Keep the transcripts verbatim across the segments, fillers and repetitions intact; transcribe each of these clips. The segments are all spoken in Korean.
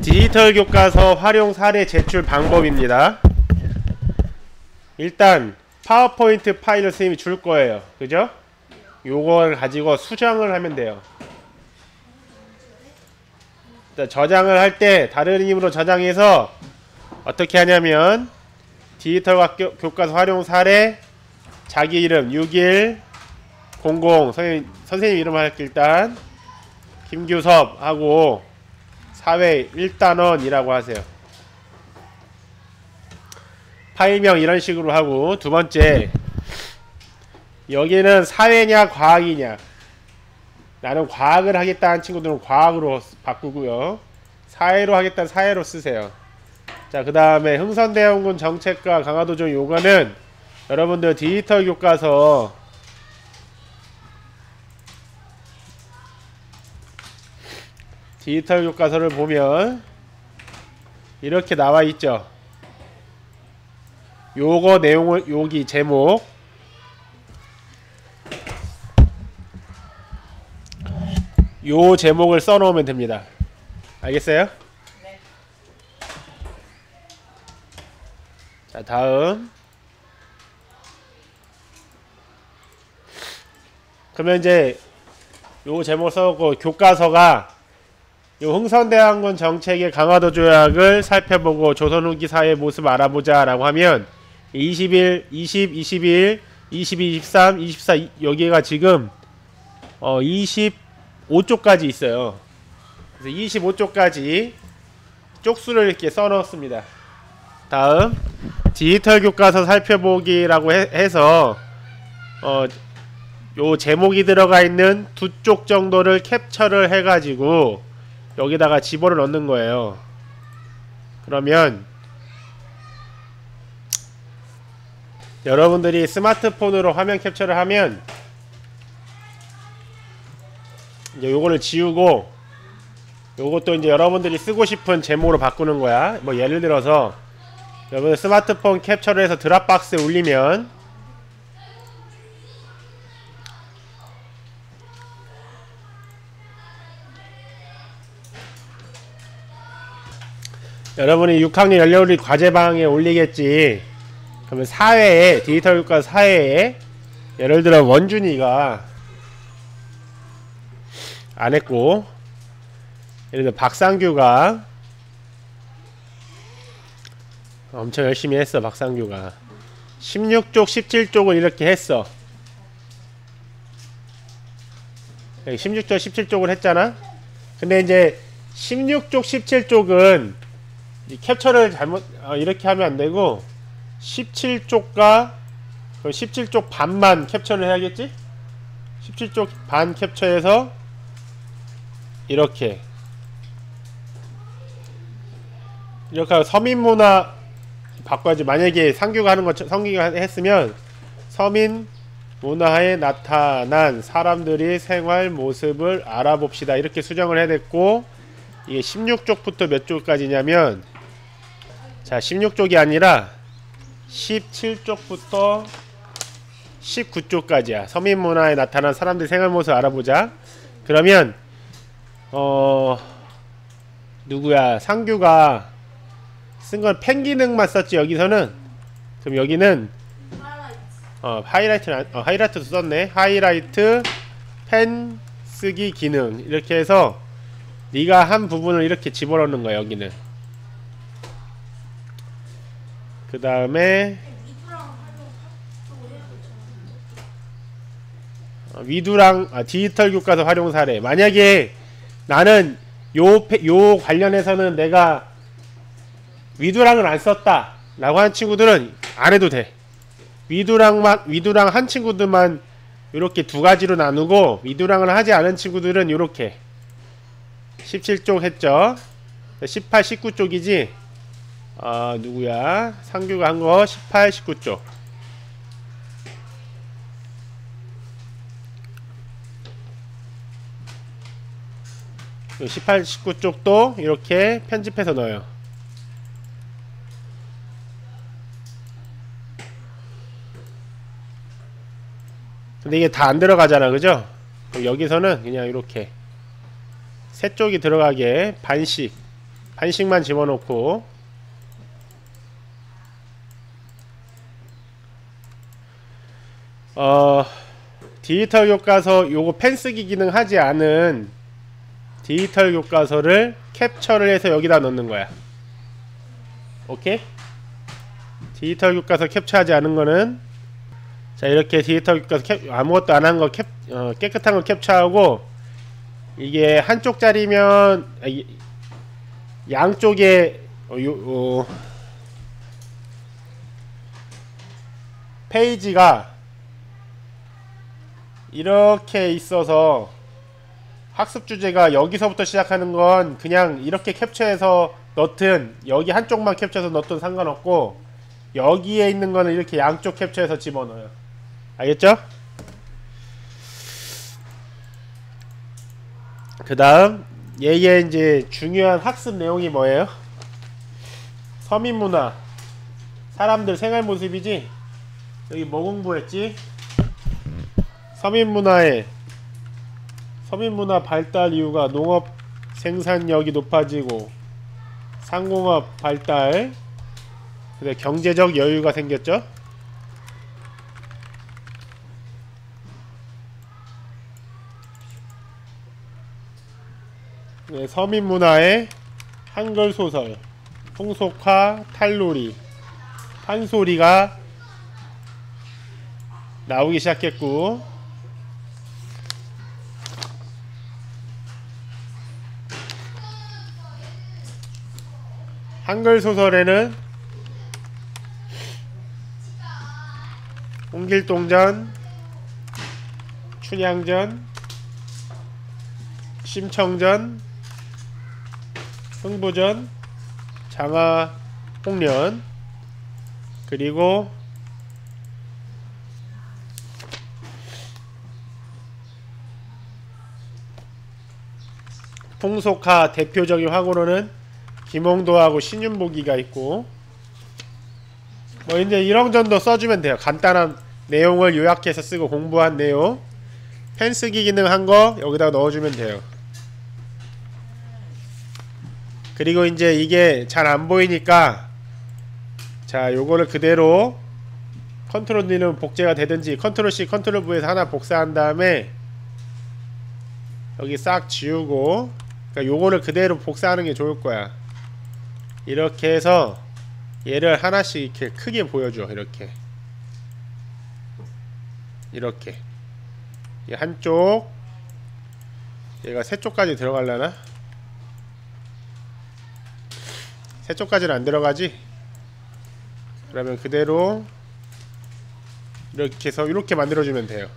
디지털 교과서 활용 사례 제출 방법입니다. 일단 파워포인트 파일을 선생님이 줄 거예요. 그죠? 요걸 가지고 수정을 하면 돼요. 저장을 할 때 다른 힘으로 저장해서 어떻게 하냐면 디지털 교과서 활용 사례 자기 이름 육일 공공 선생님, 선생님 이름 할게. 일단 김규섭 하고 사회 일 단원이라고 하세요. 파일명 이런 식으로 하고, 두 번째 여기는 사회냐 과학이냐, 나는 과학을 하겠다는 친구들은 과학으로 바꾸고요, 사회로 하겠다는 사회로 쓰세요. 자, 그 다음에 흥선대원군 정책과 강화도정, 요거는 여러분들 디지털 교과서 디지털 교과서를 보면 이렇게 나와 있죠. 요거 내용을, 여기 제목 요 제목을 써놓으면 됩니다. 알겠어요? 네. 자, 다음. 그러면 이제 요 제목 써놓고 교과서가 요 흥선대원군 정책의 강화도 조약을 살펴보고 조선 후기 사회의 모습 알아보자 라고 하면 이십일, 이십, 이십일, 이십이, 이십삼, 이십사, 여기가 지금 어 이십오 쪽까지 있어요. 그래서 이십오 쪽까지 쪽수를 이렇게 써놓습니다. 다음 디지털 교과서 살펴보기라고 해, 해서 어, 요 제목이 들어가 있는 두 쪽 정도를 캡처를 해가지고 여기다가 집어를 넣는 거예요. 그러면 여러분들이 스마트폰으로 화면 캡처를 하면 이제 요거를 지우고 요것도 이제 여러분들이 쓰고 싶은 제목으로 바꾸는 거야. 뭐 예를 들어서 여러분 스마트폰 캡처를 해서 드랍박스에 올리면 여러분이 육 학년 연료리 과제방에 올리겠지. 그러면 사회에, 디지털 교과 사회에 예를 들어 원준이가 안 했고, 예를 들어 박상규가 엄청 열심히 했어. 박상규가 십육 쪽 십칠 쪽을 이렇게 했어. 십육 쪽 십칠 쪽을 했잖아. 근데 이제 십육 쪽 십칠 쪽은 이 캡처를 잘못 어, 이렇게 하면 안되고 십칠 쪽과 십칠 쪽 반만 캡처를 해야겠지? 십칠 쪽 반 캡처해서 이렇게 이렇게 하고 서민문화 바꿔야지. 만약에 상규가 하는 것, 성규가 했으면 서민문화에 나타난 사람들이 생활 모습을 알아봅시다 이렇게 수정을 해야 됐고, 이게 십육 쪽부터 몇 쪽까지냐면, 자, 십육 쪽이 아니라 십칠 쪽부터 십구 쪽까지야. 서민문화에 나타난 사람들의 생활 모습을 알아보자. 그러면 어 누구야, 상규가 쓴 건 펜 기능만 썼지 여기서는. 그럼 여기는 어 하이라이트, 어, 하이라이트도 썼네. 하이라이트 펜 쓰기 기능 이렇게 해서 네가 한 부분을 이렇게 집어넣는 거야. 여기는 그 다음에 위두랑 아, 디지털 교과서 활용 사례. 만약에 나는 요, 요 관련해서는 내가 위두랑을 안 썼다 라고 하는 친구들은 안 해도 돼. 위두랑만, 위두랑 한 친구들만 요렇게 두 가지로 나누고, 위두랑을 하지 않은 친구들은 요렇게 십칠 쪽 했죠. 십팔, 십구 쪽이지. 아, 누구야? 상규가 한 거 십팔, 십구 쪽. 십팔, 십구 쪽도 이렇게 편집해서 넣어요. 근데 이게 다 안 들어가잖아, 그죠? 그럼 여기서는 그냥 이렇게 세 쪽이 들어가게 반씩 한식만 집어넣고 어 디지털 교과서 요거 펜 쓰기 기능 하지 않은 디지털 교과서를 캡처를 해서 여기다 넣는 거야. 오케이? 디지털 교과서 캡처하지 않은 거는 자 이렇게 디지털 교과서 캡, 아무것도 안 한 거 캡, 어, 깨끗한 거 캡처하고 이게 한쪽 짜리면 아, 이, 양쪽에 어, 요, 어, 페이지가 이렇게 있어서 학습 주제가 여기서부터 시작하는 건 그냥 이렇게 캡처해서 넣든 여기 한쪽만 캡처해서 넣든 상관없고 여기에 있는 거는 이렇게 양쪽 캡처해서 집어넣어요. 알겠죠? 그 다음 얘의 이제 중요한 학습 내용이 뭐예요? 서민문화 사람들 생활 모습이지? 여기 뭐 공부했지? 서민문화에 서민문화 발달 이유가 농업 생산력이 높아지고 상공업 발달 그다음에 경제적 여유가 생겼죠? 네, 서민문화의 한글 소설 풍속화 탈놀이 판소리가 나오기 시작했고 한글 소설에는 홍길동전, 춘향전, 심청전, 흥부전, 장화홍련 그리고 풍속화 대표적인 화고로는 김홍도하고 신윤복이가 있고 뭐 이제 이런 정도 써주면 돼요. 간단한 내용을 요약해서 쓰고 공부한 내용 펜 쓰기 기능 한 거 여기다가 넣어주면 돼요. 그리고 이제 이게 잘 안 보이니까 자 요거를 그대로 컨트롤 D는 복제가 되든지 컨트롤 C 컨트롤 V에서 하나 복사한 다음에 여기 싹 지우고 그러니까 요거를 그대로 복사하는 게 좋을 거야. 이렇게 해서 얘를 하나씩 이렇게 크게 보여줘. 이렇게 이렇게 이 한쪽 얘가 세 쪽까지 들어가려나? 세 쪽까지는 안 들어가지? 그러면 그대로 이렇게 해서 이렇게 만들어주면 돼요.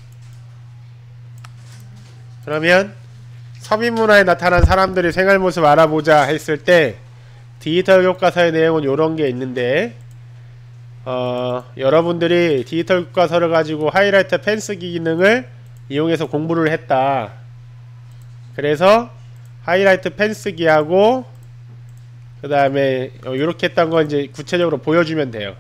그러면 서민문화에 나타난 사람들의 생활 모습 알아보자 했을 때 디지털 교과서의 내용은 요런게 있는데 어, 여러분들이 디지털 교과서를 가지고 하이라이트 펜 쓰기 기능을 이용해서 공부를 했다. 그래서 하이라이트 펜 쓰기하고 그 다음에 요렇게 했던 거 이제 구체적으로 보여주면 돼요.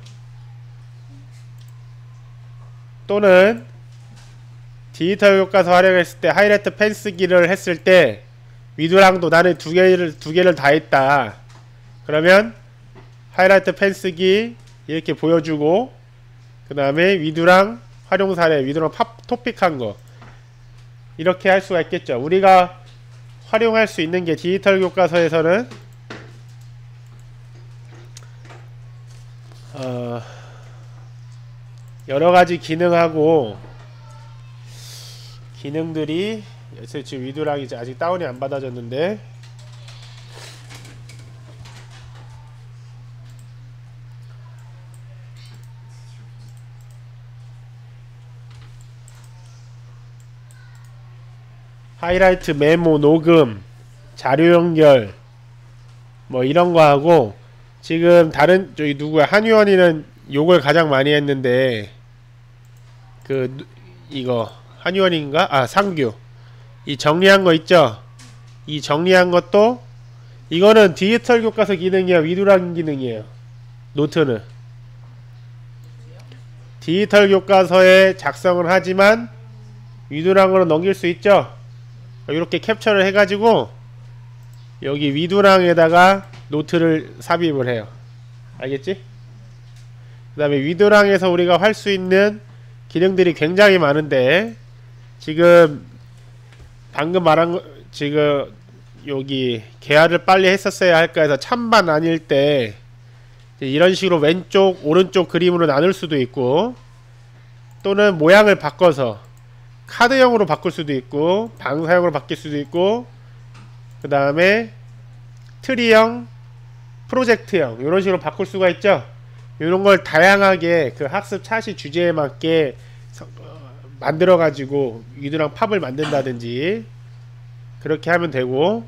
또는 디지털 교과서 활용했을 때 하이라이트 펜 쓰기를 했을 때 위두랑도 나는 두 개를 두 개를 다 했다. 그러면 하이라이트 펜 쓰기 이렇게 보여주고 그 다음에 위두랑 활용 사례 위두랑 팝 토픽한 거 이렇게 할 수가 있겠죠. 우리가 활용할 수 있는 게 디지털 교과서에서는 어, 여러가지 기능하고 기능들이 지금 위두랑이 아직 다운이 안 받아졌는데 하이라이트 메모 녹음 자료 연결 뭐 이런 거 하고 지금 다른 저기 누구야 한유원이는 요걸 가장 많이 했는데 그 이거 한유원인가? 아 상규 이 정리한 거 있죠? 이 정리한 것도 이거는 디지털 교과서 기능이야 위두랑 기능이에요. 노트는 디지털 교과서에 작성을 하지만 위두랑으로 넘길 수 있죠? 이렇게 캡처를 해가지고 여기 위두랑에다가 노트를 삽입을 해요. 알겠지? 그 다음에 위두랑에서 우리가 할 수 있는 기능들이 굉장히 많은데, 지금 방금 말한 거, 지금 여기 계약을 빨리 했었어야 할까 해서 찬반 나뉠 때 이런 식으로 왼쪽 오른쪽 그림으로 나눌 수도 있고, 또는 모양을 바꿔서 카드형으로 바꿀 수도 있고, 방사형으로 바뀔 수도 있고, 그 다음에 트리형, 프로젝트형 이런 식으로 바꿀 수가 있죠. 이런 걸 다양하게 그 학습 차시 주제에 맞게 만들어 가지고 위두랑 팝을 만든다든지 그렇게 하면 되고,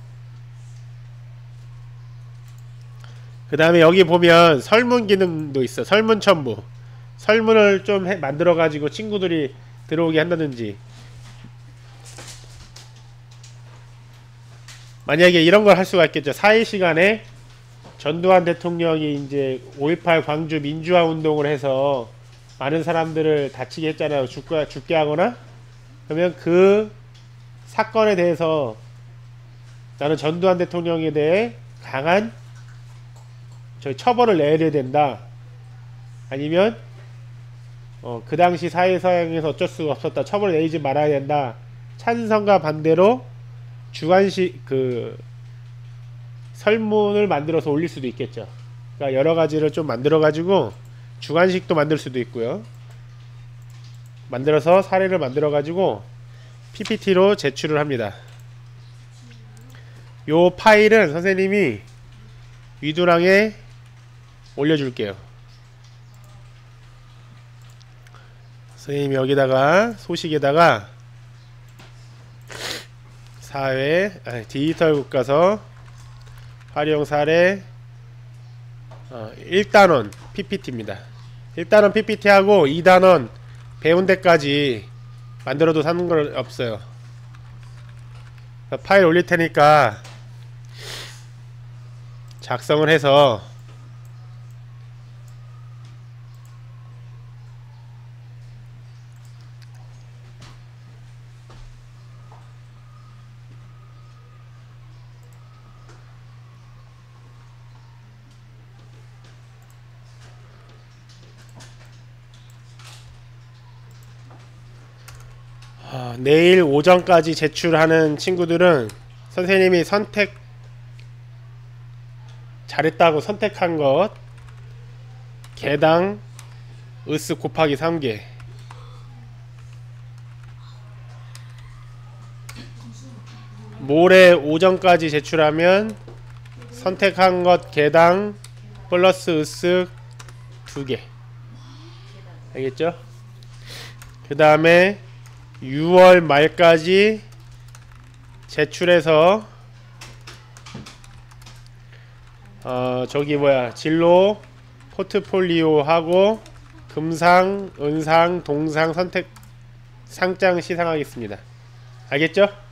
그 다음에 여기 보면 설문 기능도 있어. 설문 첨부. 설문을 좀 해, 만들어 가지고 친구들이 들어오게 한다든지, 만약에 이런 걸 할 수가 있겠죠. 사 일 시간에 전두환 대통령이 이제 오일팔 광주 민주화 운동을 해서 많은 사람들을 다치게 했잖아요. 죽게, 죽게 하거나. 그러면 그 사건에 대해서 나는 전두환 대통령에 대해 강한 저희 처벌을 내려야 된다. 아니면 어, 그 당시 사회사회에서 어쩔 수가 없었다. 처벌을 내리지 말아야 된다. 찬성과 반대로 주관식 그 설문을 만들어서 올릴 수도 있겠죠. 그러니까 여러 가지를 좀 만들어 가지고 주관식도 만들 수도 있고요. 만들어서 사례를 만들어 가지고 피피티로 제출을 합니다. 요 파일은 선생님이 위두랑에 올려줄게요. 선생님이 여기다가 소식에다가 사회 아니, 디지털 교과서 활용 사례 어, 일 단원 피피티입니다. 일 단원 피피티하고 이 단원 배운 데까지 만들어도 사는 건 없어요. 파일 올릴 테니까 작성을 해서 어, 내일 오전까지 제출하는 친구들은 선생님이 선택 잘했다고 선택한 것 개당 으스 곱하기 삼 개 모레 오전까지 제출하면 선택한 것 개당 플러스 으스 두 개. 알겠죠? 그 다음에 유월 말까지 제출해서 어 저기 뭐야 진로 포트폴리오 하고 금상, 은상, 동상 선택 상장 시상하겠습니다. 알겠죠?